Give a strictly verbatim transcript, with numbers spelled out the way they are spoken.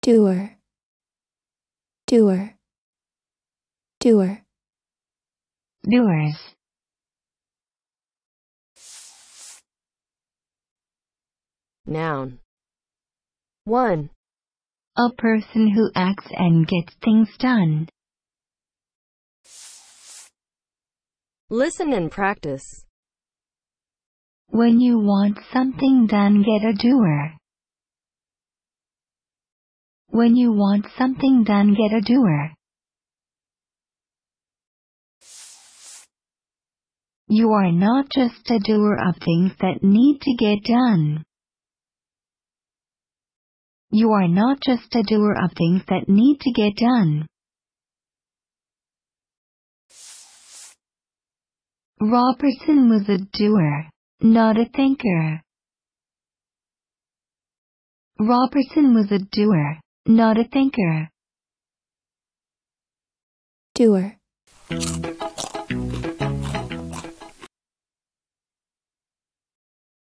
Doer, doer, doer. Doers. Noun. one. A person who acts and gets things done. Listen and practice. When you want something done, get a doer. When you want something done, get a doer. You are not just a doer of things that need to get done. You are not just a doer of things that need to get done. Robertson was a doer, not a thinker. Robertson was a doer, not a thinker. Doer.